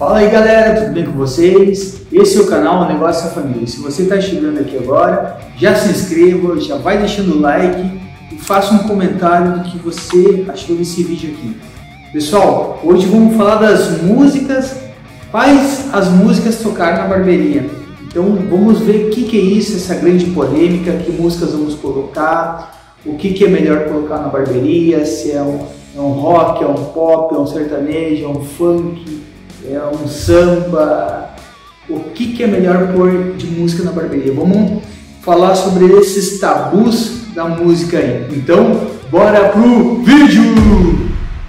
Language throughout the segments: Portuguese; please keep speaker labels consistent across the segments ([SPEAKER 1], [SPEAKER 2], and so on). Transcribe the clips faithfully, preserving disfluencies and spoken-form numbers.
[SPEAKER 1] Fala aí galera, tudo bem com vocês? Esse é o canal O Negócio da Família. Se você está chegando aqui agora, já se inscreva, já vai deixando o like e faça um comentário do que você achou desse vídeo aqui. Pessoal, hoje vamos falar das músicas, quais as músicas tocar na barbearia. Então vamos ver o que, que é isso, essa grande polêmica, que músicas vamos colocar, o que, que é melhor colocar na barbearia, se é um, é um rock, é um pop, é um sertanejo, é um funk, é um samba, o que, que é melhor pôr de música na barbearia. Vamos falar sobre esses tabus da música aí. Então, bora pro vídeo!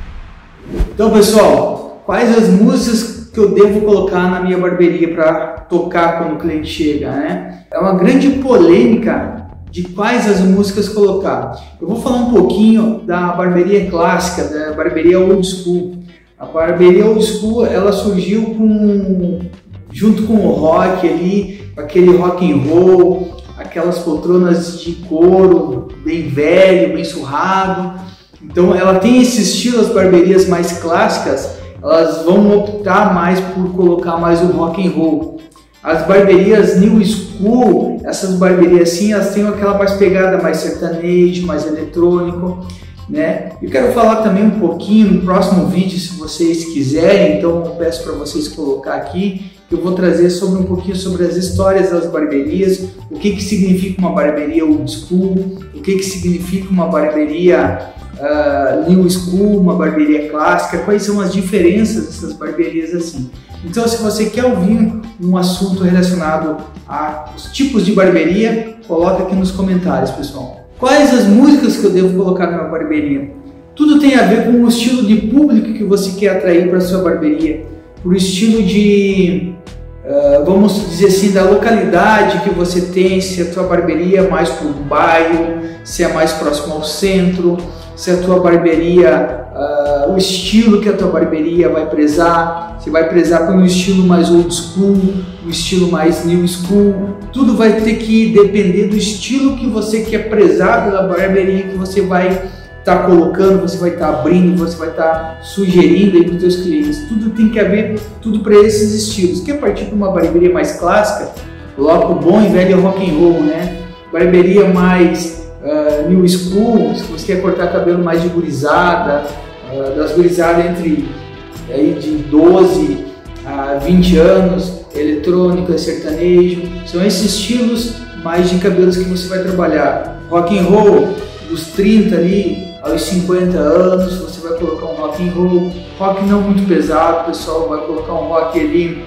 [SPEAKER 1] Então pessoal, quais as músicas que eu devo colocar na minha barbearia para tocar quando o cliente chega, né? É uma grande polêmica de quais as músicas colocar. Eu vou falar um pouquinho da barbearia clássica, da barbearia old school. A barbearia old school, ela surgiu com, junto com o rock ali, aquele rock and roll, aquelas poltronas de couro bem velho, bem surrado. Então ela tem esse estilo. As barbearias mais clássicas, elas vão optar mais por colocar mais o rock and roll. As barbearias new school, essas barbearias assim, elas têm aquela mais pegada mais sertanejo, mais eletrônico, né? Eu quero falar também um pouquinho no próximo vídeo, se vocês quiserem, então eu peço para vocês colocar aqui, que eu vou trazer sobre um pouquinho sobre as histórias das barbearias, o que que significa uma barbearia old school, o que que significa uma barbearia uh, new school, uma barbearia clássica, quais são as diferenças dessas barbearias assim. Então, se você quer ouvir um assunto relacionado aos tipos de barbearia, coloca aqui nos comentários, pessoal. Quais as músicas que eu devo colocar na minha barbearia? Tudo tem a ver com o estilo de público que você quer atrair para a sua barbearia, por estilo de, uh, vamos dizer assim, da localidade que você tem, se a tua barbearia é mais para o bairro, se é mais próximo ao centro, se a tua barbearia, uh, o estilo que a tua barbearia vai prezar, se vai prezar por um estilo mais old school, um estilo mais new school, tudo vai ter que depender do estilo que você quer prezar pela barbearia que você vai estar tá colocando, você vai estar tá abrindo, você vai estar tá sugerindo aí para os seus clientes. Tudo tem que haver, tudo para esses estilos. Quer partir para uma barbearia mais clássica? Coloca o bom e velho rock and roll, né? Barbearia mais uh, new school, se você quer cortar cabelo mais de gurizada, uh, das gurizadas entre aí, de doze a vinte anos, eletrônica, sertanejo, são esses estilos mais de cabelos que você vai trabalhar. Rock and roll, dos trinta ali aos cinquenta anos, você vai colocar um rock and roll. Rock não muito pesado, o pessoal vai colocar um rock ali,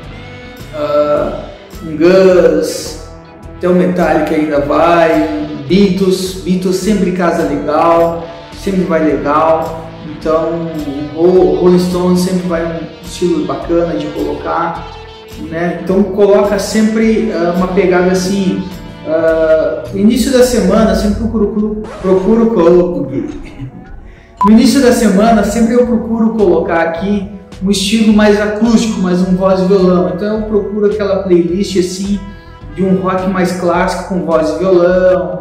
[SPEAKER 1] uh, um Guns, até o Metallica ainda vai, um Beatles, Beatles sempre casa legal, sempre vai legal. Então o Rolling Stones sempre vai um estilo bacana de colocar, né? Então coloca sempre uh, uma pegada assim, uh, início da semana sempre procuro, procuro coloco, no início da semana sempre eu procuro colocar aqui um estilo mais acústico, mais um voz e violão. Então eu procuro aquela playlist assim de um rock mais clássico com voz e violão,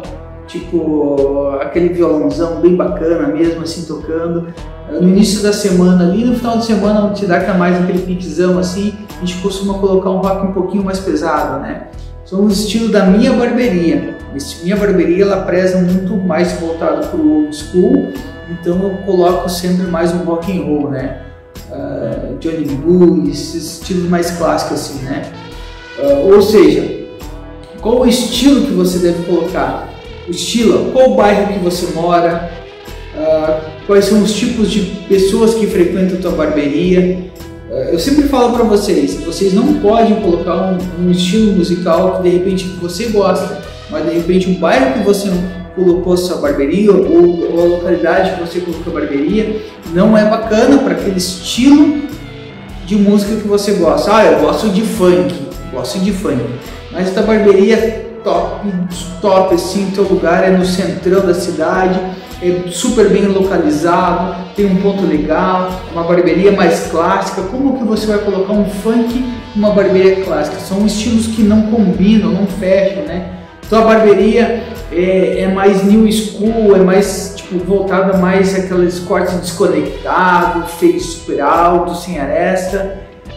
[SPEAKER 1] tipo aquele violãozão bem bacana mesmo assim tocando. No início da semana ali, no final de semana onde te dá mais aquele piquezão assim, a gente costuma colocar um rock um pouquinho mais pesado, né? São os estilos da minha barbearia. Esse, minha barbearia ela preza muito mais voltado para o old school, então eu coloco sempre mais um rock and roll, né? Uh, Johnny B. Good, esses estilos mais clássicos assim, né? Uh, ou seja, qual o estilo que você deve colocar? O estilo, qual o bairro que você mora, uh, quais são os tipos de pessoas que frequentam a tua barbearia. Uh, eu sempre falo para vocês, vocês não podem colocar um, um estilo musical que de repente que você gosta, mas de repente um bairro que você colocou a sua barbearia ou, ou a localidade que você colocou a barbearia não é bacana para aquele estilo de música que você gosta. Ah, eu gosto de funk, gosto de funk, mas essa barbearia top, top assim, teu lugar é no centrão da cidade, é super bem localizado, tem um ponto legal, uma barbearia mais clássica. Como que você vai colocar um funk numa barbearia clássica? São estilos que não combinam, não fecham, né? Então a barbearia é, é mais new school, é mais tipo voltada mais aqueles cortes desconectados, feios super altos, sem aresta.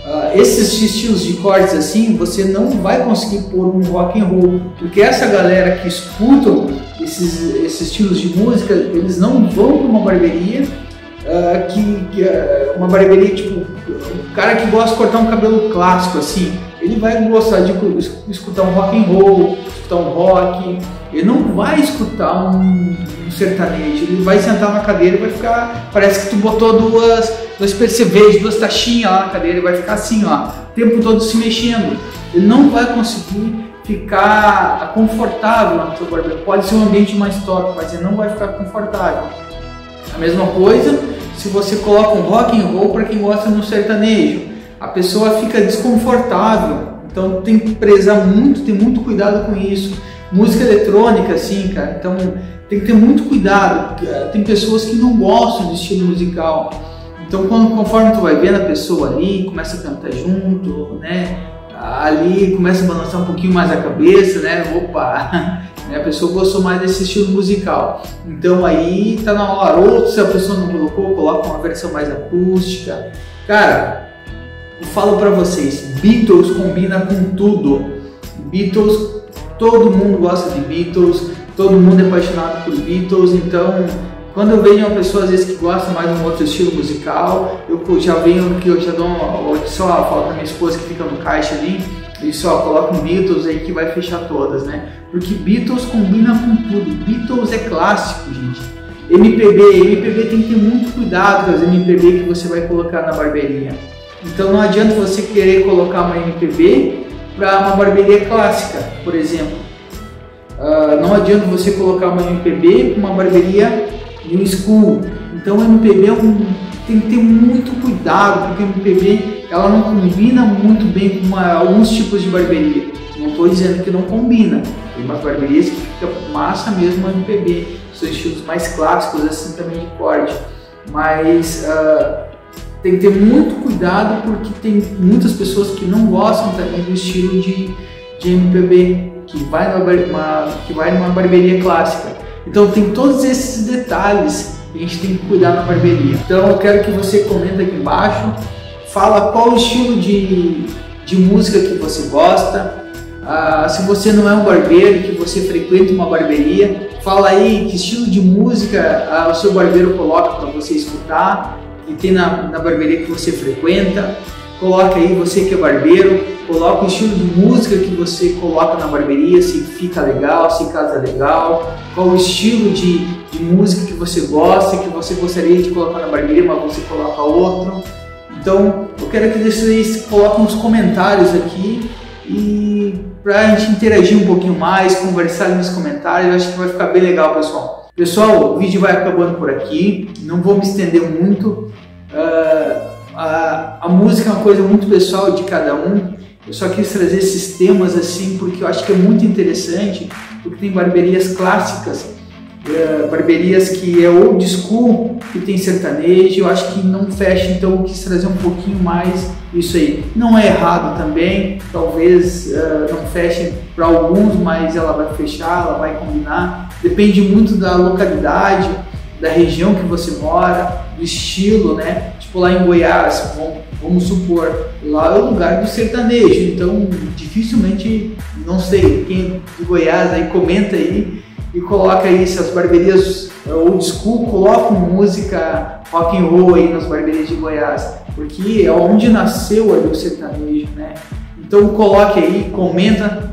[SPEAKER 1] uh, esses estilos de cortes assim, você não vai conseguir pôr um rock and roll, porque essa galera que escutam esses, esses estilos de música, eles não vão para uma barbearia, uh, que, que uh, uma barbearia tipo, o cara que gosta de cortar um cabelo clássico assim, ele vai gostar de escutar um rock and roll, escutar um rock, ele não vai escutar um, um sertanejo, ele vai sentar na cadeira e vai ficar, parece que tu botou duas, dois percevejos, duas taxinhas lá na cadeira e vai ficar assim, ó, o tempo todo se mexendo. Ele não vai conseguir ficar confortável na tua barbearia. Pode ser um ambiente mais top, mas ele não vai ficar confortável. A mesma coisa se você coloca um rock and roll para quem gosta no sertanejo. A pessoa fica desconfortável, então tem que prezar muito, ter muito cuidado com isso. Música eletrônica, assim, cara, então tem que ter muito cuidado. Tem pessoas que não gostam de estilo musical, então quando, conforme tu vai vendo a pessoa ali, começa a cantar junto, né, ali começa a balançar um pouquinho mais a cabeça, né, opa, a pessoa gostou mais desse estilo musical, então aí tá na hora. Ou se a pessoa não colocou, coloca uma versão mais acústica. Cara, eu falo pra vocês, Beatles combina com tudo. Beatles, todo mundo gosta de Beatles, todo mundo é apaixonado por Beatles, então quando eu vejo uma pessoa às vezes que gosta mais de um outro estilo musical, eu já venho que eu já dou uma, só falo pra minha esposa que fica no caixa ali, e só coloca um Beatles aí que vai fechar todas, né? Porque Beatles combina com tudo. Beatles é clássico, gente. M P B, M P B tem que ter muito cuidado com as M P B que você vai colocar na barbearia. Então não adianta você querer colocar uma M P B para uma barbearia clássica, por exemplo. Uh, não adianta você colocar uma M P B para uma barbearia new school. Então o M P B é um, tem que ter muito cuidado, porque a M P B ela não combina muito bem com uma, alguns tipos de barbearia. Não estou dizendo que não combina. Tem umas barbearias que fica massa mesmo a M P B, são estilos mais clássicos assim também de corte. Mas uh, tem que ter muito cuidado, porque tem muitas pessoas que não gostam também do estilo de, de M P B, que vai, numa, que vai numa barbearia clássica. Então tem todos esses detalhes que a gente tem que cuidar na barbearia. Então eu quero que você comenta aqui embaixo, fala qual o estilo de, de música que você gosta. Ah, se você não é um barbeiro, que você frequenta uma barbearia, fala aí que estilo de música ah, o seu barbeiro coloca para você escutar, e tem na, na barbearia que você frequenta. Coloca aí, você que é barbeiro, coloca o estilo de música que você coloca na barbearia, se fica legal, se casa legal, qual o estilo de, de música que você gosta, que você gostaria de colocar na barbearia, mas você coloca outro. Então, eu quero que vocês coloquem nos comentários aqui, e para a gente interagir um pouquinho mais, conversar ali nos comentários, eu acho que vai ficar bem legal, pessoal. Pessoal, o vídeo vai acabando por aqui, não vou me estender muito. Uh, a, a música é uma coisa muito pessoal de cada um. Eu só quis trazer esses temas assim porque eu acho que é muito interessante, porque tem barbearias clássicas, uh, barbearias que é old school, que tem sertanejo. Eu acho que não fecha, então eu quis trazer um pouquinho mais isso aí. Não é errado também, talvez uh, não feche para alguns, mas ela vai fechar, ela vai combinar. Depende muito da localidade, da região que você mora, do estilo, né? Tipo lá em Goiás, vamos, vamos supor, lá é o lugar do sertanejo, então dificilmente, não sei, quem de Goiás aí comenta aí e coloca aí se as barbearias old school colocam música rock and roll aí nas barbearias de Goiás, porque é onde nasceu ali o sertanejo, né? Então coloque aí, comenta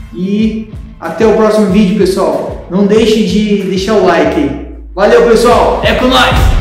[SPEAKER 1] e até o próximo vídeo, pessoal. Não deixe de deixar o like aí. Valeu, pessoal, é com nós!